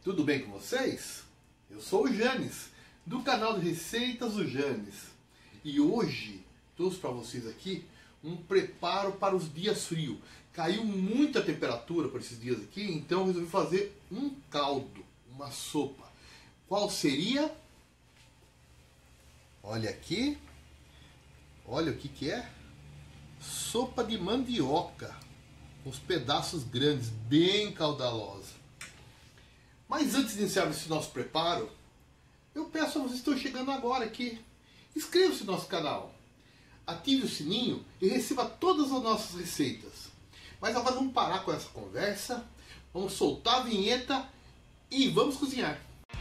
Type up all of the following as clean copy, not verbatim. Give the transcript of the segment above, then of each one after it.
Tudo bem com vocês? Eu sou o Janes, do canal de Receitas do Janes. E hoje trouxe para vocês aqui um preparo para os dias frios. Caiu muita temperatura por esses dias aqui, então eu resolvi fazer um caldo, uma sopa. Qual seria? Olha aqui. Olha o que é. Sopa de mandioca. Uns pedaços grandes, bem caudalosa. Mas antes de iniciar esse nosso preparo, eu peço a vocês que estão chegando agora aqui, inscreva-se no nosso canal, ative o sininho e receba todas as nossas receitas. Mas agora vamos parar com essa conversa, vamos soltar a vinheta e vamos cozinhar.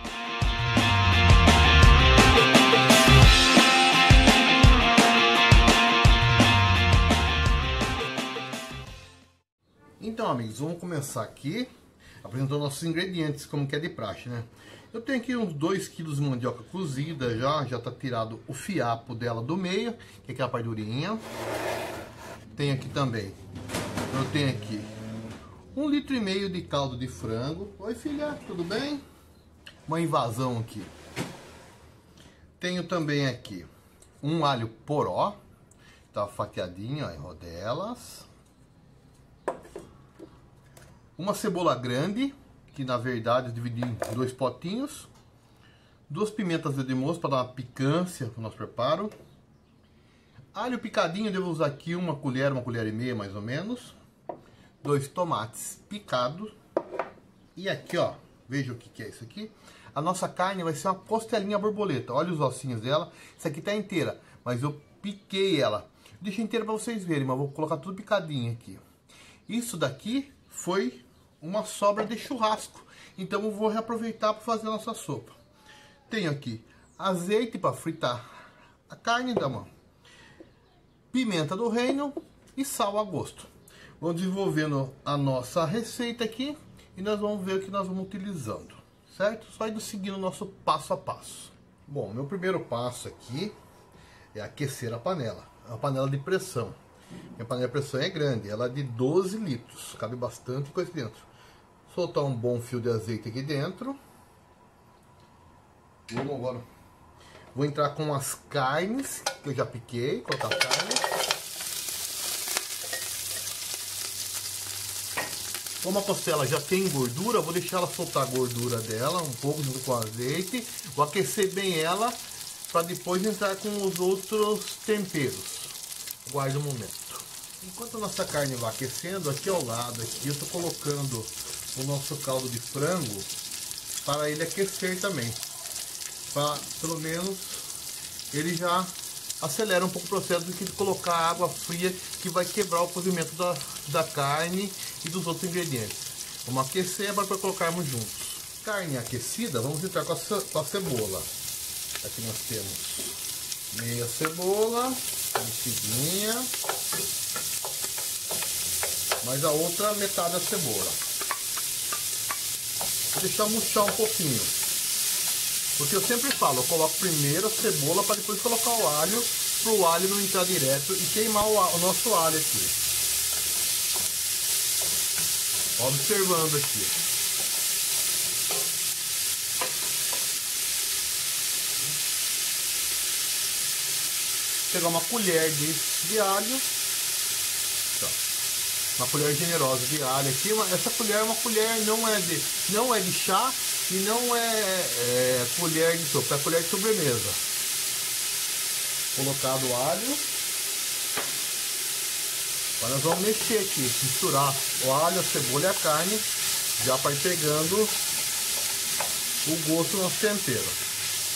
Então, amigos, vamos começar aqui apresentando nossos ingredientes, como que é de praxe, né? Eu tenho aqui uns 2 kg de mandioca cozida, já tá tirado o fiapo dela do meio, que é aquela parte durinha. Tem aqui também, eu tenho aqui 1,5 litro de caldo de frango. Oi, filha, tudo bem? Uma invasão aqui. Tenho também aqui um alho poró, tá fatiadinho ó, em rodelas. Uma cebola grande, que na verdade eu dividi em 2 potinhos. 2 pimentas de moço para dar uma picância para o nosso preparo. Alho picadinho, eu devo usar aqui uma colher e meia mais ou menos. 2 tomates picados. E aqui ó, veja o que é isso aqui. A nossa carne vai ser uma costelinha borboleta. Olha os ossinhos dela. Isso aqui tá inteira, mas eu piquei ela. Deixei inteira para vocês verem, mas vou colocar tudo picadinho aqui. Isso daqui foi uma sobra de churrasco, então eu vou reaproveitar para fazer a nossa sopa. Tenho aqui azeite para fritar a carne da mão, pimenta do reino e sal a gosto. Vamos desenvolvendo a nossa receita aqui e nós vamos ver o que nós vamos utilizando, certo? Só indo seguindo o nosso passo a passo. Bom, meu primeiro passo aqui é aquecer a panela, é uma panela de pressão. Minha panela de pressão é grande, ela é de 12 litros, cabe bastante coisa aqui dentro. Soltar um bom fio de azeite aqui dentro. Vamos agora. Vou entrar com as carnes que eu já piquei, colocar a carne. Como a costela já tem gordura, vou deixar ela soltar a gordura dela um pouco junto com o azeite. Vou aquecer bem ela para depois entrar com os outros temperos. Guarda um momento. Enquanto a nossa carne vai aquecendo, aqui ao lado aqui eu estou colocando o nosso caldo de frango para ele aquecer também. Para pelo menos ele já acelera um pouco o processo do que colocar água fria, que vai quebrar o cozimento da carne e dos outros ingredientes. Vamos aquecer agora para colocarmos juntos. Carne aquecida, vamos entrar com a cebola. Aqui nós temos meia cebola mexidinha, mais a outra metade da cebola. Vou deixar murchar um pouquinho, porque eu sempre falo, eu coloco primeiro a cebola para depois colocar o alho, para o alho não entrar direto e queimar o nosso alho aqui. Observando aqui. Pegar uma colher de alho, tá. Uma colher generosa de alho aqui. Essa colher é uma colher, não é de chá e não é colher de sopa, é colher de sobremesa. Colocado o alho. Agora nós vamos mexer aqui, misturar o alho, a cebola e a carne, já para ir pegando o gosto do nosso tempero.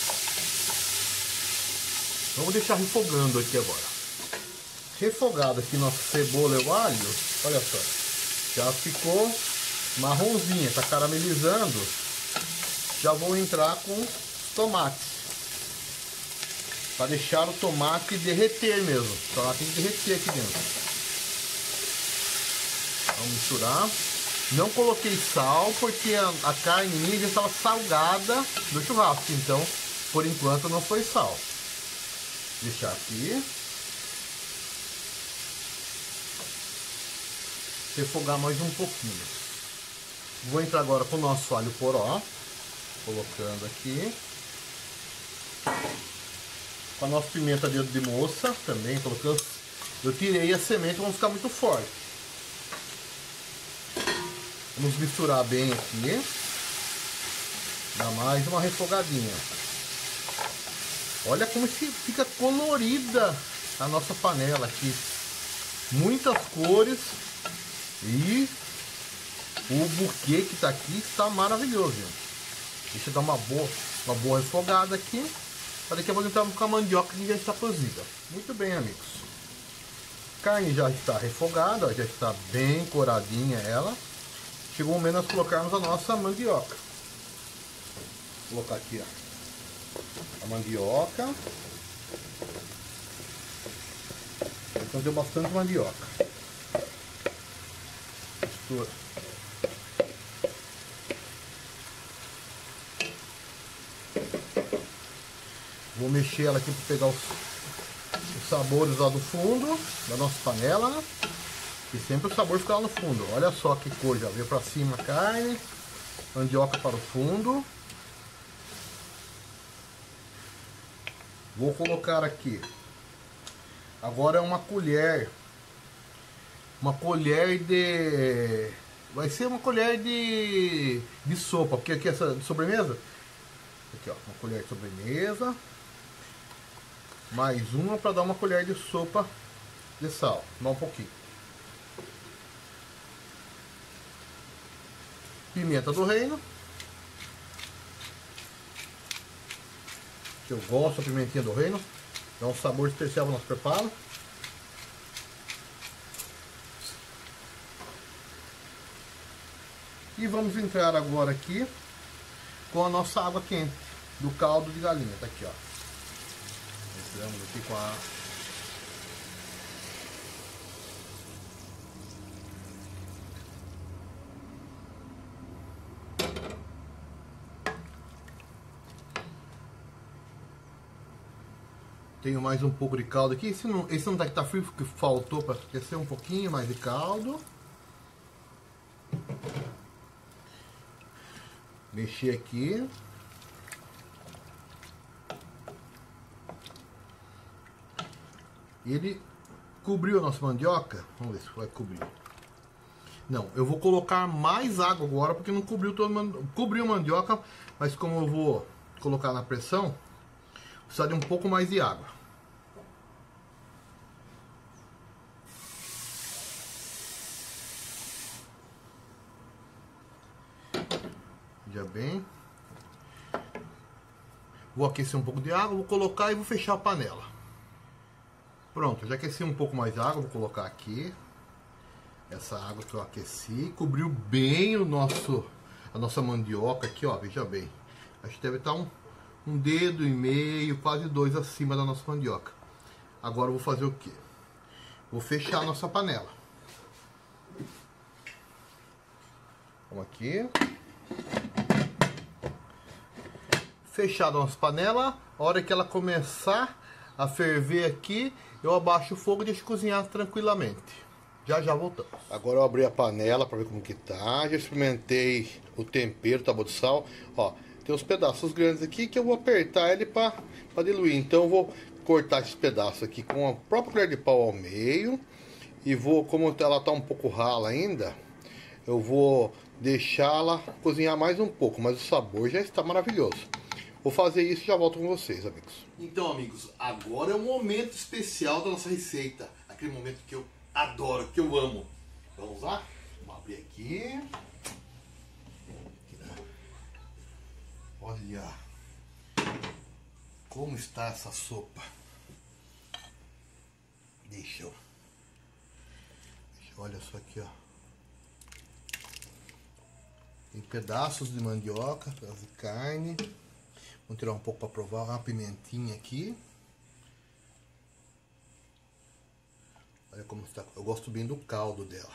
Vamos deixar refogando aqui agora. Refogado aqui nossa cebola e o alho, olha só, já ficou marronzinha, tá caramelizando. Já vou entrar com os tomates, para deixar o tomate derreter mesmo. O tomate tem que derreter aqui dentro. Vamos misturar. Não coloquei sal porque a carne minha já estava salgada do churrasco, então por enquanto não foi sal. Deixar aqui. Refogar mais um pouquinho. Vou entrar agora com o nosso alho poró, colocando aqui. Com a nossa pimenta dedo de moça também, colocando. Eu tirei a semente, vão ficar muito forte. Vamos misturar bem aqui. Dá mais uma refogadinha. Olha como fica colorida a nossa panela aqui. Muitas cores. E o buquê que tá aqui está maravilhoso. Deixa eu dar uma boa refogada aqui. Para daqui a pouco entrar com a mandioca que já está cozida. Muito bem, amigos. A carne já está refogada, ó, já está bem coradinha ela. Chegou o momento de nós colocarmos a nossa mandioca. Vou colocar aqui, ó, a mandioca. Então deu bastante mandioca. Mistura. Vou mexer ela aqui para pegar os sabores lá do fundo da nossa panela, né? E sempre o sabor fica lá no fundo. Olha só que coisa, veio para cima a carne, mandioca para o fundo. Vou colocar aqui agora uma colher de... vai ser uma colher de sopa, porque aqui essa de sobremesa, aqui ó, uma colher de sobremesa, mais uma para dar uma colher de sopa de sal, dá um pouquinho. Pimenta do reino, que eu gosto da pimentinha do reino, dá um sabor especial no nosso preparo. E vamos entrar agora aqui com a nossa água quente do caldo de galinha, tá aqui ó. Entramos aqui com a... Tenho mais um pouco de caldo aqui. Esse não tá, que tá frio, porque faltou para aquecer um pouquinho mais de caldo. Mexer aqui. Ele cobriu a nossa mandioca. Vamos ver se vai cobrir. Não, eu vou colocar mais água agora, porque não cobriu todo, cobriu a mandioca, mas como eu vou colocar na pressão, precisa de um pouco mais de água. Já bem. Vou aquecer um pouco de água, vou colocar e vou fechar a panela. Pronto, já aqueci um pouco mais de água, vou colocar aqui. Essa água que eu aqueci, cobriu bem a nossa mandioca aqui, ó, veja bem. Acho que deve estar um dedo e meio, quase dois acima da nossa mandioca. Agora eu vou fazer o quê? Vou fechar a nossa panela. Vamos aqui. Fechada a nossa panela, a hora que ela começar a ferver aqui, eu abaixo o fogo e deixo cozinhar tranquilamente. Já voltamos. Agora eu abri a panela para ver como que tá. Já experimentei o tempero, tá bom de sal. Ó, tem uns pedaços grandes aqui que eu vou apertar ele para diluir. Então eu vou cortar esses pedaços aqui com a própria colher de pau ao meio. E vou, como ela tá um pouco rala ainda, eu vou deixá-la cozinhar mais um pouco. Mas o sabor já está maravilhoso. Vou fazer isso e já volto com vocês, amigos. Então, amigos, agora é o momento especial da nossa receita. Aquele momento que eu adoro, que eu amo. Vamos lá? Vamos abrir aqui. Olha como está essa sopa. Olha só aqui, ó. Tem pedaços de mandioca, pedaços de carne. Vamos tirar um pouco para provar. Uma pimentinha aqui. Olha como está. Eu gosto bem do caldo dela.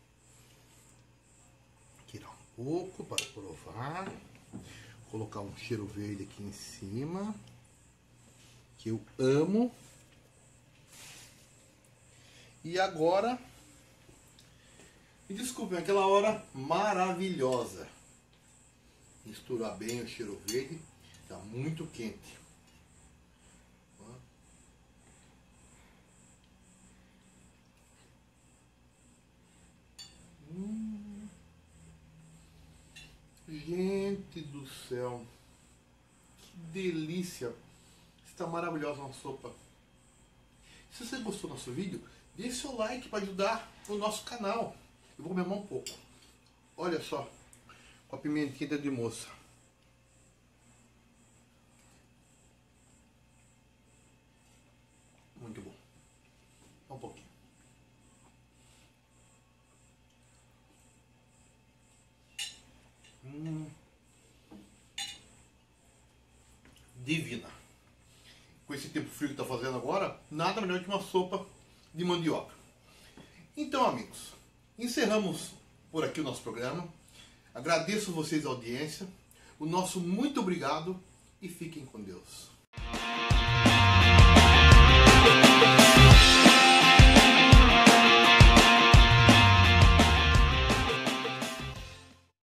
Tirar um pouco para provar. Colocar um cheiro verde aqui em cima. Que eu amo. E agora E desculpem, aquela hora maravilhosa. Misturar bem o cheiro verde, está muito quente. Gente do céu, que delícia! Está maravilhosa uma sopa. Se você gostou do nosso vídeo, deixe seu like para ajudar o nosso canal. Eu vou comer um pouco. Olha só, com a pimentinha de moça. Muito bom. Um pouquinho. Divina. Com esse tempo frio que está fazendo agora, nada melhor que uma sopa de mandioca. Então, amigos, encerramos por aqui o nosso programa. Agradeço vocês a audiência. O nosso muito obrigado e fiquem com Deus.